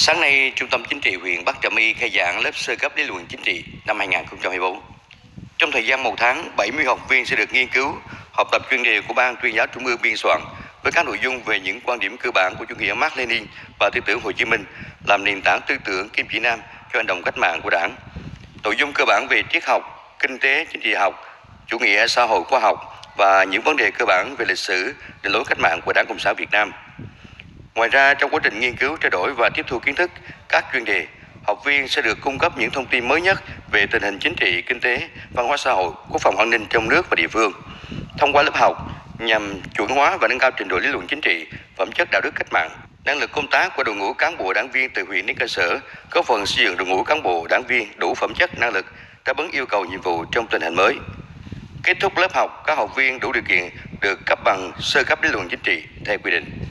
Sáng nay, Trung tâm Chính trị huyện Bắc Trà My khai giảng lớp sơ cấp lý luận chính trị năm 2024. Trong thời gian 1 tháng, 70 học viên sẽ được nghiên cứu, học tập chuyên đề của Ban Tuyên giáo Trung ương biên soạn với các nội dung về những quan điểm cơ bản của chủ nghĩa Mác Lênin và tư tưởng Hồ Chí Minh làm nền tảng tư tưởng kim chỉ nam cho hành động cách mạng của Đảng. Nội dung cơ bản về triết học, kinh tế, chính trị học, chủ nghĩa xã hội khoa học và những vấn đề cơ bản về lịch sử, đường lối cách mạng của Đảng Cộng sản Việt Nam. Ngoài ra, trong quá trình nghiên cứu, trao đổi và tiếp thu kiến thức các chuyên đề, học viên sẽ được cung cấp những thông tin mới nhất về tình hình chính trị, kinh tế, văn hóa xã hội, quốc phòng an ninh trong nước và địa phương. Thông qua lớp học nhằm chuẩn hóa và nâng cao trình độ lý luận chính trị, phẩm chất đạo đức cách mạng, năng lực công tác của đội ngũ cán bộ đảng viên từ huyện đến cơ sở, góp phần xây dựng đội ngũ cán bộ đảng viên đủ phẩm chất, năng lực đáp ứng yêu cầu nhiệm vụ trong tình hình mới. Kết thúc lớp học, các học viên đủ điều kiện được cấp bằng sơ cấp lý luận chính trị theo quy định.